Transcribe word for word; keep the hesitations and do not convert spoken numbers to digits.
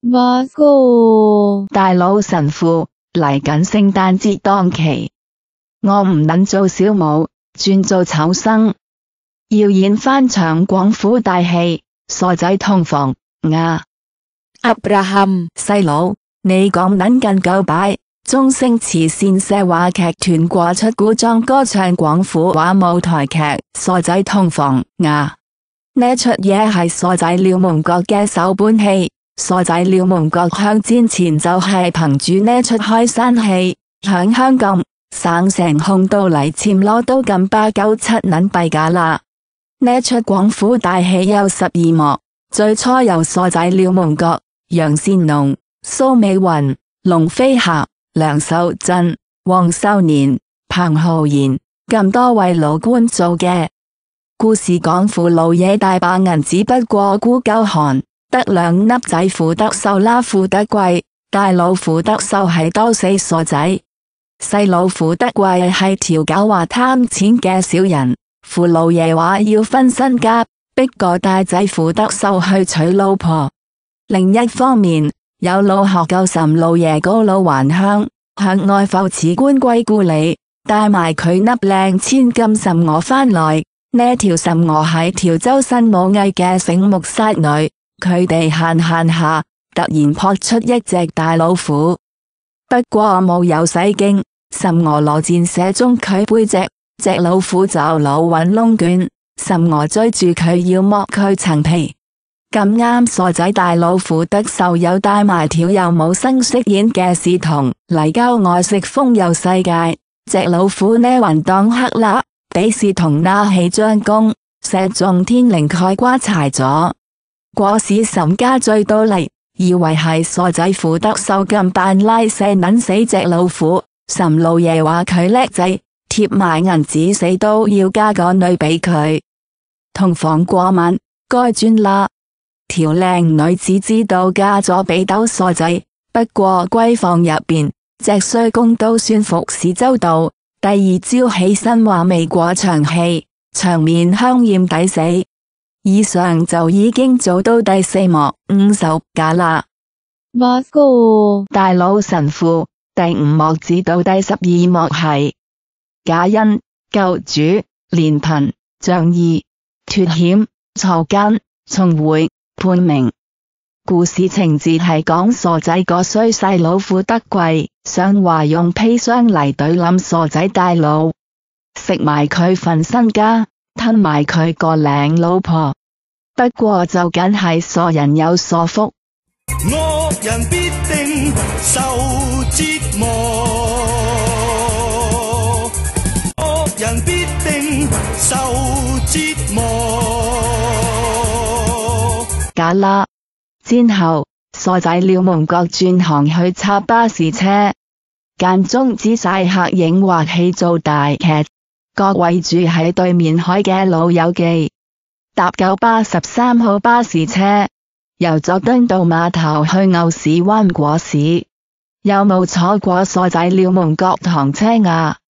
乜個？ 大佬神父，嚟緊聖誕節檔期，我唔能做小武，轉做丑生，要演翻場廣府大戲，傻仔洞房呀。 Abraham， 細佬，你講撚緊夠擺，鐘聲慈善社話劇團掛出古裝歌唱廣府話舞台劇《傻仔洞房》呀。呢出嘢係傻仔廖蒙國嘅首本戲，傻仔廖蒙國向戰前就係憑住呢出開山戲，響香港省城紅到嚟簽攞到咁八九七撚幣架啦。呢出廣府大戲有十二幕，最初由傻仔廖蒙國、楊善農、蘇美雲、龍飛霞、梁秀珍、黃秀年、彭浩然咁多位老倌做嘅。故事講父老爺大把銀紙，不過孤鳩寒，得兩粒仔付得瘦啦付得貴，大佬付得瘦係多死傻仔，細佬付得貴係條狡猾貪錢嘅小人。父老爺話要分身家，逼個大仔付得瘦去娶老婆。另一方面，有老學究岑老爺告老還鄉，向外埠辭官歸故里，帶埋佢粒靚千金岑娥返來。呢條岑娥係條周身武藝嘅醒目殺女，佢哋閒閒下，突然撲出一隻大老虎。不過冇有使驚，岑娥攞箭射中佢背脊，隻老虎就腦搵窿捲，岑娥追住佢要剝佢層皮。咁啱傻仔大老虎得瘦又帶埋條又冇生飾演嘅侍童嚟郊外食風遊世界，隻老虎呢還當黑啦。俾侍童拿起張弓，射中天靈蓋瓜柴咗。果使岑家追到嚟，以為係傻仔付得瘦咁扮拉射撚死隻老虎。岑老爺話佢叻仔，貼埋銀紙死都要加個女俾佢。洞房過晚，該轉啦。條靚女只知道嫁咗俾斗傻仔，不過閨房入邊，隻衰公都算服侍周到。第二朝起身話未過場戲，場面香艷抵死。以上就已經做到第四幕五十架啦。 乜個？ 大佬神父，第五幕至到第十二幕係假恩、救主、憐貧、仗義、脫險、錯奸、重會、判明。故事情節係講傻仔個衰細佬付得貴，想話用砒霜嚟懟冧傻仔大佬，食埋佢份身家，吞埋佢個靚老婆。不過就梗係傻人有傻福， 惡人必定受折磨，惡人必定受折磨。 假啦。之後，傻仔廖蒙國轉行去插巴士車，間中指晒客影畫戲做大劇。各位住喺對面海嘅老友記，搭九八十三號巴士車，由佐敦道碼頭去牛屎灣果市，有冇坐過傻仔廖蒙國堂車啊？